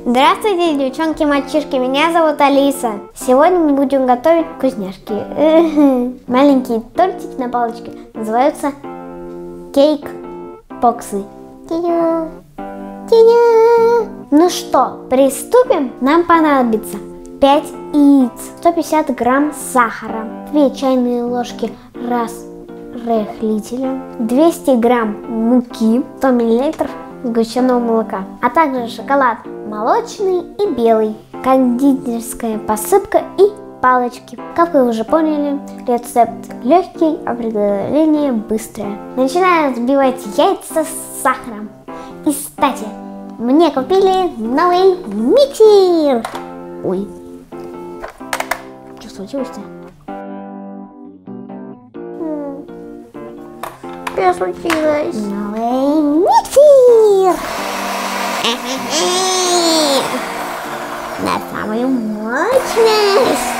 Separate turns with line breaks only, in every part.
Здравствуйте, девчонки и мальчишки, меня зовут Алиса. Сегодня мы будем готовить вкусняшки. Маленькие тортики на палочке называются кейк-поксы. Ну что, приступим? Нам понадобится 5 яиц, 150 грамм сахара, 2 чайные ложки разрыхлителя, 200 грамм муки, 100 миллилитров сгущенного молока, а также шоколад молочный и белый, кондитерская посыпка и палочки. Как вы уже поняли, рецепт легкий, а приготовление быстрое. Начинаем взбивать яйца с сахаром. И, кстати, мне купили новый миксер. Ой, что случилось-то? Что случилось? Новый миксер! На самую мощность!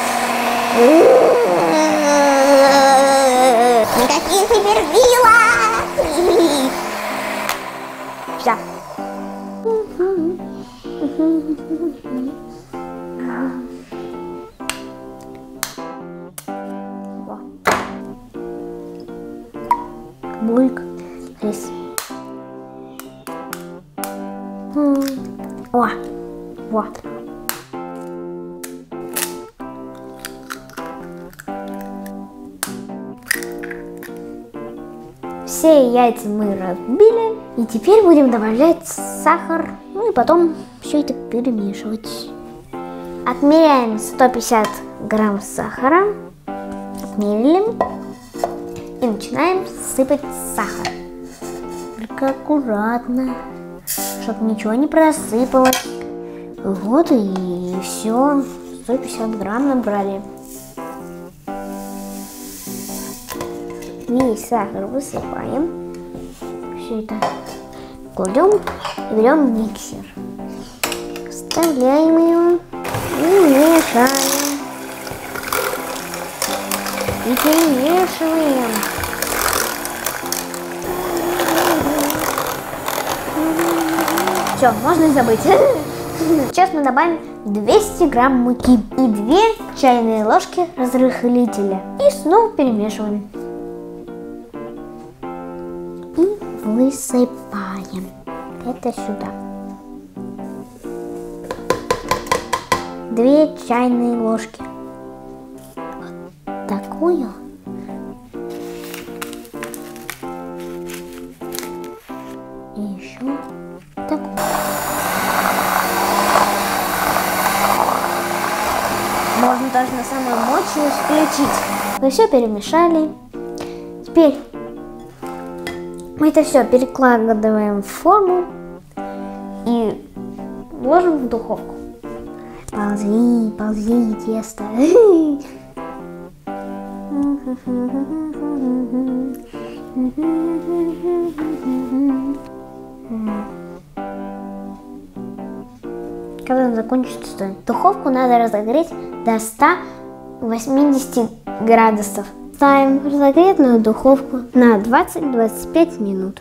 Никаких суперсилах! Все. Бульк, рис. О, вот. Все яйца мы разбили, и теперь будем добавлять сахар, ну и потом все это перемешивать. Отмеряем 150 грамм сахара, отмерили, и начинаем сыпать сахар. Только аккуратно, чтобы ничего не просыпалось. Вот и все, 150 грамм набрали. Весь сахар высыпаем. Все это кладем и берем миксер. Вставляем его и мешаем. И перемешиваем. Все, можно забыть. Сейчас мы добавим 200 грамм муки и 2 чайные ложки разрыхлителя. И снова перемешиваем. И высыпаем это сюда. 2 чайные ложки. Вот такую. И еще такую. Можно даже на самую мощную включить. Мы все перемешали. Теперь мы это все перекладываем в форму и ложим в духовку. Ползи, ползи, тесто. Когда он закончится, духовку надо разогреть до 180 градусов. Ставим разогретую духовку на 20-25 минут.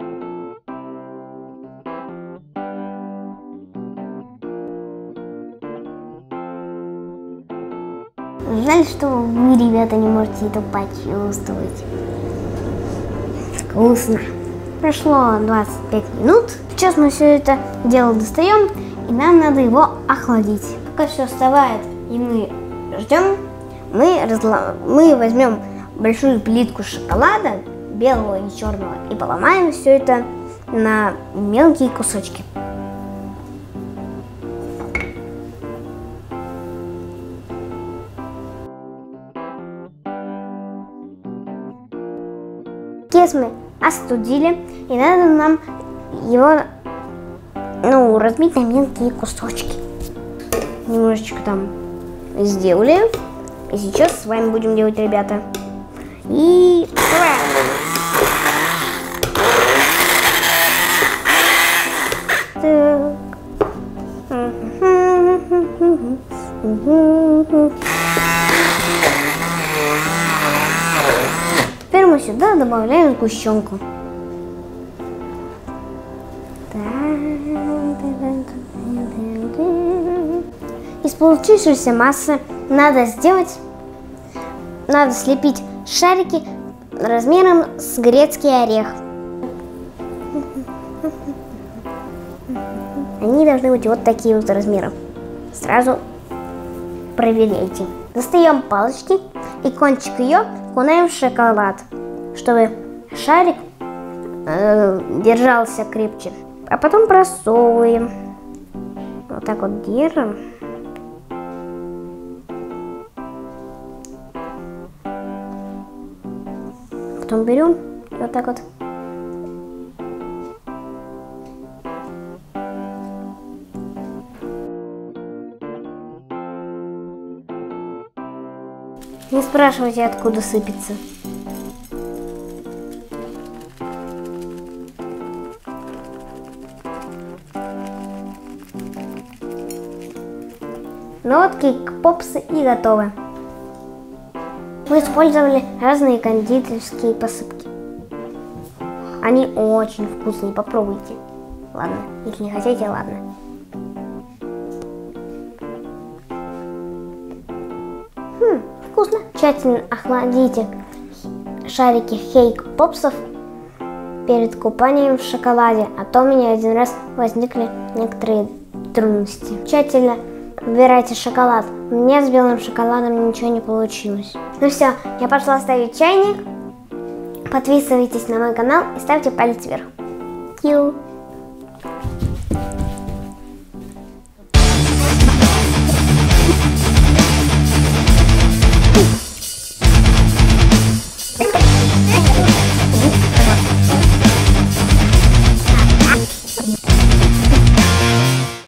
Жаль, что вы, ребята, не можете это почувствовать. Вкусно. Прошло 25 минут. Сейчас мы все это дело достаем, и нам надо его охладить. Пока все остывает, и мы ждем, мы возьмем большую плитку шоколада, белого и черного, и поломаем все это на мелкие кусочки. Кекс мы остудили, и надо нам его разбить на мелкие кусочки. Немножечко там сделали. И сейчас с вами будем делать, ребята. И теперь мы сюда добавляем сгущенку. Так. Из получившейся массы надо слепить шарики размером с грецкий орех. Они должны быть вот такие вот размером. Сразу проверяйте. Достаем палочки и кончик ее окунаем в шоколад, чтобы шарик держался крепче. А потом просовываем. Вот так вот держим. Потом берем и вот так вот. Не спрашивайте, откуда сыпется. Ну вот кейк-попсы и готовы. Мы использовали разные кондитерские посыпки. Они очень вкусные, попробуйте. Ладно, если не хотите, ладно. Вкусно. Тщательно охладите шарики кейк-попсов перед купанием в шоколаде, а то у меня один раз возникли некоторые трудности. Тщательно выбирайте шоколад. У меня с белым шоколадом ничего не получилось. Ну все, я пошла ставить чайник. Подписывайтесь на мой канал и ставьте палец вверх.